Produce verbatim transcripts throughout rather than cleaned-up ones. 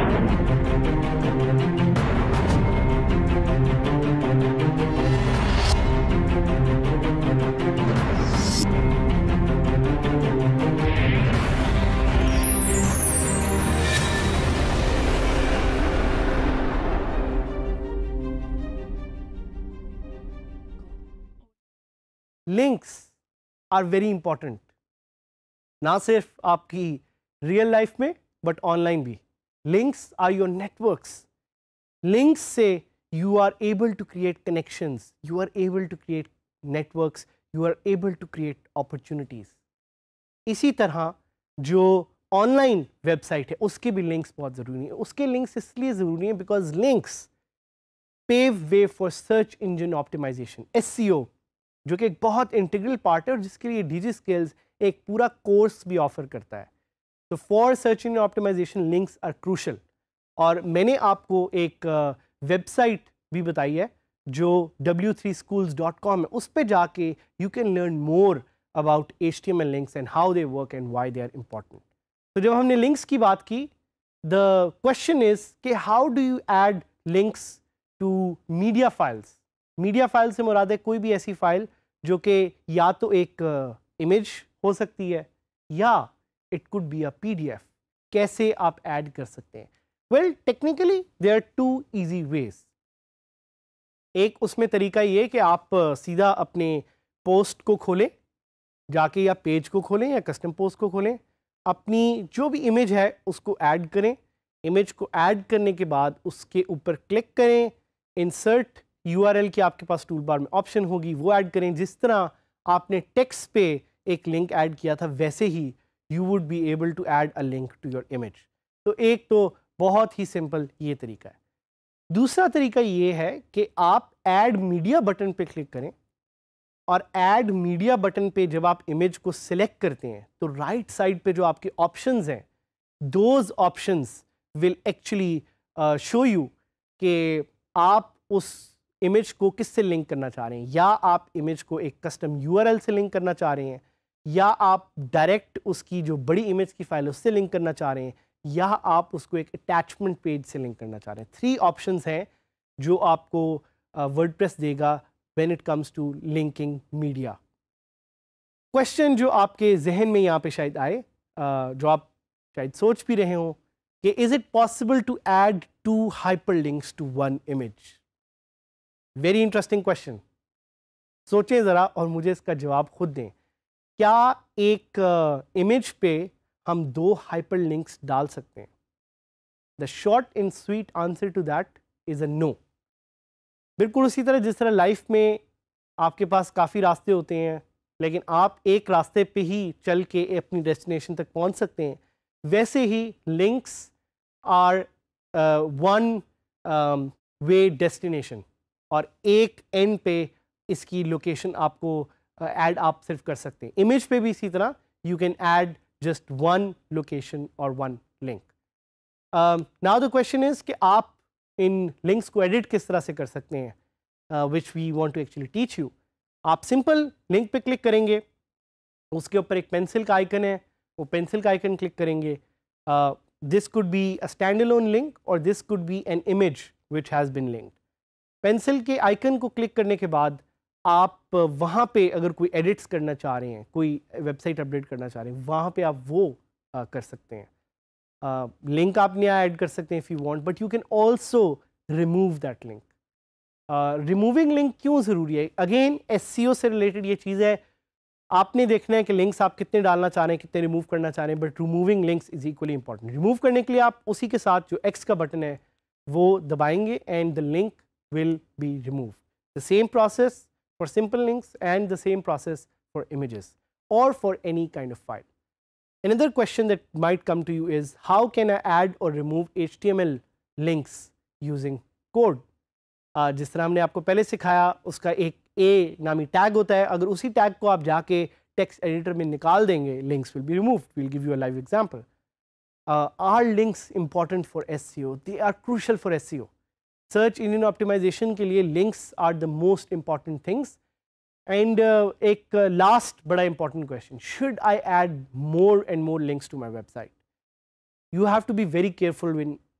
Links are very important, ना सिर्फ आपकी रियल लाइफ में बट ऑनलाइन भी. Links are your networks. Links से you are able to create connections, you are able to create networks, you are able to create opportunities. इसी तरह जो online website है उसके भी लिंक्स बहुत ज़रूरी हैं. उसके लिंक्स इसलिए ज़रूरी हैं because links pave way for search engine optimization, S E O, जो कि एक बहुत इंटीग्रल पार्ट है और जिसके लिए DigiSkills एक पूरा कोर्स भी ऑफर करता है. तो for search engine optimization links are crucial. और मैंने आपको एक वेबसाइट uh, भी बताई है जो W three schools dot com है. उस पर जाके you can learn more about H T M L links and how they work and why they are important. तो जब हमने लिंक्स की बात की, द क्वेश्चन इज कि how do you add links to media files. Media file से मुराद है कोई भी ऐसी फाइल जो कि या तो एक इमेज uh, हो सकती है या it could be a PDF. कैसे आप ऐड कर सकते हैं? Well, technically there are two easy ways. एक उसमें तरीका ये कि आप uh, सीधा अपने पोस्ट को खोलें जाके, या पेज को खोलें या कस्टम पोस्ट को खोलें, अपनी जो भी इमेज है उसको ऐड करें. इमेज को ऐड करने के बाद उसके ऊपर क्लिक करें, इंसर्ट यूआरएल की आपके पास टूल बार में ऑप्शन होगी, वो ऐड करें. जिस तरह आपने टेक्स्ट पे एक लिंक ऐड किया था वैसे ही you would be able to add a link to your image. तो एक तो बहुत ही सिंपल ये तरीका है. दूसरा तरीका ये है कि आप ऐड मीडिया बटन पे क्लिक करें और ऐड मीडिया बटन पे जब आप इमेज को सिलेक्ट करते हैं तो राइट साइड पे जो आपके ऑप्शंस हैं, those options will actually show you कि आप उस इमेज को किससे लिंक करना चाह रहे हैं. या आप इमेज को एक कस्टम यूआरएल से लिंक करना चाह रहे हैं, या आप डायरेक्ट उसकी जो बड़ी इमेज की फाइल है उससे लिंक करना चाह रहे हैं, या आप उसको एक अटैचमेंट पेज से लिंक करना चाह रहे हैं. थ्री ऑप्शंस हैं जो आपको वर्डप्रेस uh, देगा when it comes to linking media. Question जो आपके जहन में यहाँ पे शायद आए, uh, जो आप शायद सोच भी रहे हो कि is it possible to add two hyperlinks to one image. Very interesting question. सोचें ज़रा और मुझे इसका जवाब खुद दें. क्या एक इमेज uh, पे हम दो हाइपरलिंक्स डाल सकते हैं? The short and sweet answer to that is a no. बिल्कुल उसी तरह जिस तरह लाइफ में आपके पास काफ़ी रास्ते होते हैं लेकिन आप एक रास्ते पे ही चल के अपनी डेस्टिनेशन तक पहुंच सकते हैं, वैसे ही links are one way destination. और एक एंड पे इसकी लोकेशन आपको ऐड uh, आप सिर्फ कर सकते हैं. इमेज पे भी इसी तरह you can add just one location और one link. Now the question is कि आप इन लिंक्स को एडिट किस तरह से कर सकते हैं, which we want to actually teach you. आप सिंपल लिंक पे क्लिक करेंगे, उसके ऊपर एक पेंसिल का आइकन है, वो पेंसिल का आइकन क्लिक करेंगे. This could be a stand alone link और this could be an image which has been linked. Pencil के आइकन को क्लिक करने के बाद आप वहाँ पे अगर कोई एडिट्स करना चाह रहे हैं, कोई वेबसाइट अपडेट करना चाह रहे हैं, वहाँ पे आप वो uh, कर सकते हैं. लिंक uh, आप नया ऐड कर सकते हैं if you want, but you can also remove that link. Removing link क्यों ज़रूरी है? अगेन एसईओ से रिलेटेड ये चीज़ है. आपने देखना है कि लिंक्स आप कितने डालना चाह रहे हैं, कितने रिमूव करना चाह रहे हैं, but removing links is equally important. Remove करने के लिए आप उसी के साथ जो एक्स का बटन है वो दबाएंगे and the link will be removed. The same process for simple links and the same process for images or for any kind of file. Another question that might come to you is how can I add or remove H T M L links using code? uh, जिस तरह हमने आपको पहले सिखाया उसका एक A नामी tag होता है. अगर उसी टैग को आप जाके टेक्स्ट एडिटर में निकाल देंगे, links will be removed. We'll give you a live example. Uh, are links important for S E O? They are crucial for S E O. Search engine optimization के लिए links are the most important things. And एक last uh, बड़ा important question, should I add more and more links to my website? You have to be very careful when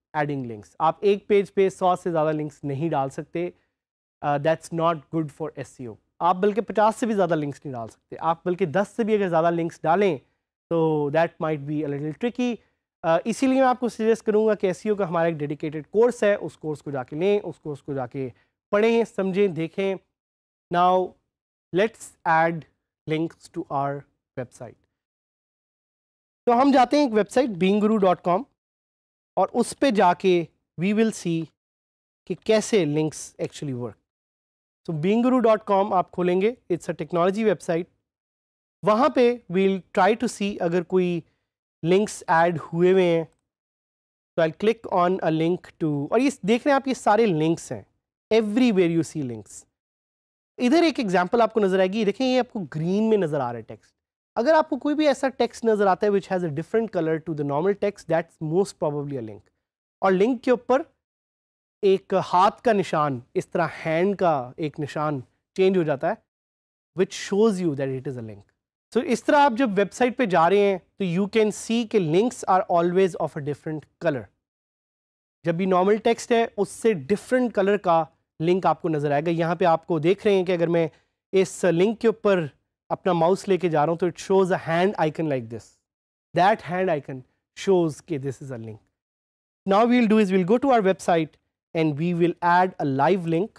adding links. आप एक page पे सौ से ज़्यादा links नहीं डाल सकते, that's not good for SEO. आप बल्कि पचास से भी ज़्यादा लिंक्स नहीं डाल सकते, आप बल्कि दस से भी अगर ज़्यादा लिंक्स डालें तो that might be a little tricky. इसीलिए मैं आपको सजेस्ट करूँगा कि एसईओ का हमारा एक डेडिकेटेड कोर्स है, उस कोर्स को जाके लें, उस कोर्स को जाके पढ़ें, समझें, देखें। Now let's add links to our website. तो हम जाते हैं एक website being guru dot com और उस पे जाके वी विल सी कि कैसे links actually work. So being guru dot com आप खोलेंगे, इट्स अ टेक्नोलॉजी वेबसाइट। वहाँ पे वील ट्राई टू सी अगर कोई लिंक्स ऐड हुए हुए हैं, तो I click on a link to, और ये देख रहे हैं आप ये सारे लिंक्स हैं, एवरीवेयर यू सी लिंक्स। इधर एक एग्जांपल आपको नजर आएगी, देखें ये आपको ग्रीन में नजर आ रहा है टेक्स्ट। अगर आपको कोई भी ऐसा टेक्स्ट नजर आता है which has a different colour to the normal text, that's most probably a link. और लिंक के ऊपर एक हाथ का निशान, इस तरह हैंड का एक निशान चेंज हो जाता है, which shows you that it is a link. So इस तरह आप जब वेबसाइट पे जा रहे हैं तो यू कैन सी कि links are always of a different colour. जब भी नॉर्मल टेक्स्ट है उससे डिफरेंट कलर का लिंक आपको नजर आएगा। यहाँ पे आपको देख रहे हैं कि अगर मैं इस लिंक के ऊपर अपना माउस लेके जा रहा हूँ तो it shows a hand icon like this, that hand icon shows कि this is a link. Now we will do is we'll go to our website and we will add a live link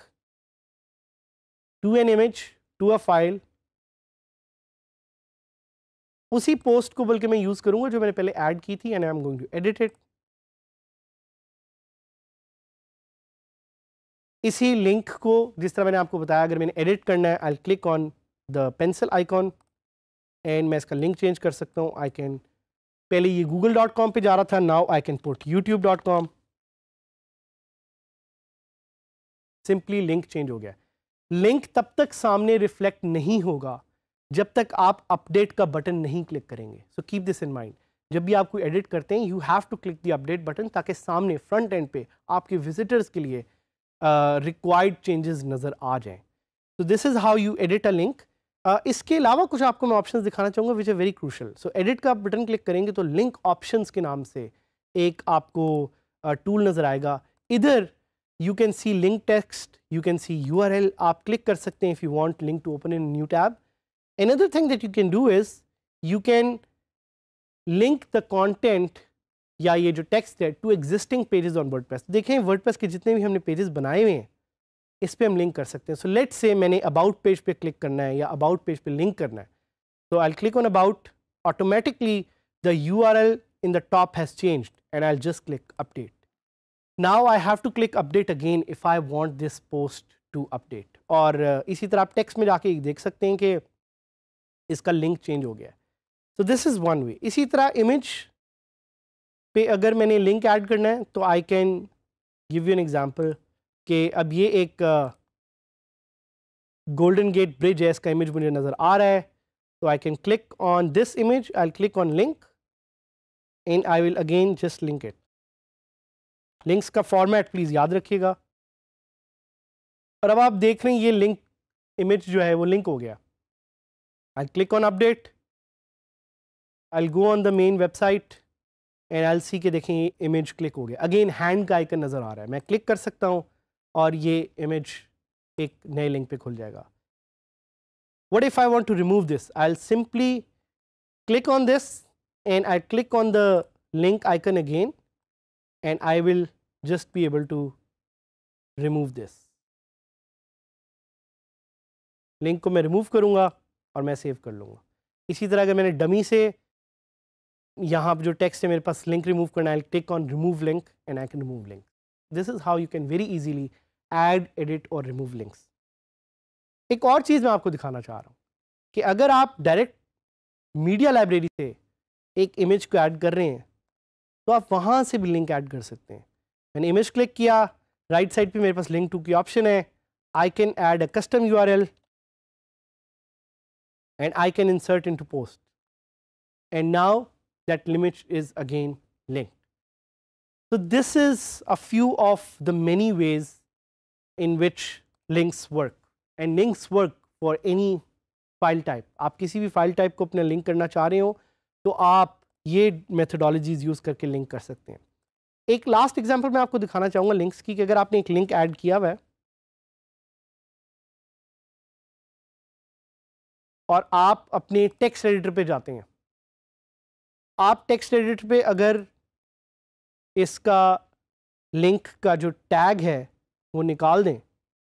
to an image, to a file. उसी post को बल्कि मैं use करूंगा जो मैंने पहले add की थी, and I am going to edit it. इसी लिंक को जिस तरह मैंने आपको बताया, अगर मैंने एडिट करना है, I click on the pencil icon and मैं इसका लिंक चेंज कर सकता हूँ। आई कैन, पहले ये गूगल डॉट कॉम पे जा रहा था, now I can put YouTube dot com. Simply link change हो गया। लिंक तब तक सामने रिफ्लेक्ट नहीं होगा जब तक आप अपडेट का बटन नहीं क्लिक करेंगे। So keep this in mind, जब भी आप कोई एडिट करते हैं you have to click the update button, ताकि सामने फ्रंट एंड पे आपके विजिटर्स के लिए रिक्वायर्ड चेंजेस नज़र आ जाएं। तो this is how you edit a link. इसके अलावा कुछ आपको मैं ऑप्शंस दिखाना चाहूँगा which are very crucial. So edit का बटन क्लिक करेंगे तो लिंक ऑप्शंस के नाम से एक आपको टूल uh, नज़र आएगा। इधर you can see link text, you can see U R L, आप क्लिक कर सकते हैं if you want link to open in new tab. Another thing that you can do is you can link the content या ये जो text है to existing pages on WordPress. देखें WordPress के जितने भी हमने पेजेस बनाए हुए हैं इस पे हम लिंक कर सकते हैं। सो लेट्स से मैंने अबाउट पेज पे क्लिक करना है या अबाउट पेज पे लिंक करना है, तो I click on about, automatically the URL in the top has changed and I just click update. Now I have to click update again if I want this post to update. और uh, इसी तरह आप text में जाके देख सकते हैं कि इसका लिंक चेंज हो गया। So this is one way. इसी तरह इमेज पे अगर मैंने लिंक ऐड करना है तो I can give you an example कि अब ये एक गोल्डन गेट ब्रिज है, इसका इमेज मुझे नज़र आ रहा है, तो I can click on this image, I click on link and I will again just link it. Links का फॉर्मेट प्लीज़ याद रखिएगा। और अब आप देख रहे हैं ये लिंक इमेज जो है वो लिंक हो गया। I'll click on update, I'll go on the main website and I'll see कि देखें ये इमेज क्लिक हो गया। अगेन हैंड का आइकन नज़र आ रहा है, मैं क्लिक कर सकता हूँ और ये इमेज एक नए लिंक पे खुल जाएगा। What if I want to remove this? I'll simply click on this and I click on the link icon again and I will just be able to remove this। Link को मैं remove करूँगा और मैं save कर लूँगा। इसी तरह अगर मैंने डमी से यहाँ जो टेक्स्ट है मेरे पास लिंक रिमूव करना है, I tick on remove link and I can remove link. This is how you can very easily add, edit और रिमूव लिंक्स। एक और चीज़ मैं आपको दिखाना चाह रहा हूँ कि अगर आप डायरेक्ट मीडिया लाइब्रेरी से एक इमेज को ऐड कर रहे हैं तो आप वहाँ से भी लिंक ऐड कर सकते हैं। मैंने इमेज क्लिक किया, राइट साइड पे मेरे पास लिंक टू की ऑप्शन है, I can add a custom U R L and I can insert into post, and now that image is again linked. So this is a few of the many ways in which links work, and links work for any file type. आप किसी भी file type को अपना link करना चाह रहे हो तो आप ये methodologies use करके link कर सकते हैं। एक लास्ट एग्जांपल मैं आपको दिखाना चाहूँगा लिंक्स की, कि अगर आपने एक लिंक ऐड किया हुआ है और आप अपने टेक्स्ट एडिटर पे जाते हैं, आप टेक्स्ट एडिटर पे अगर इसका लिंक का जो टैग है वो निकाल दें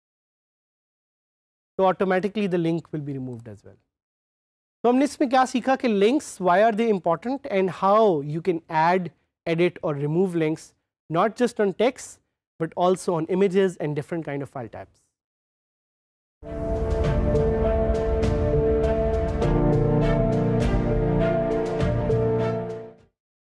तो automatically the link will be removed as well. तो हमने इसमें क्या सीखा कि links, why are they important and how you can add, edit or remove links not just on text but also on images and different kind of file types.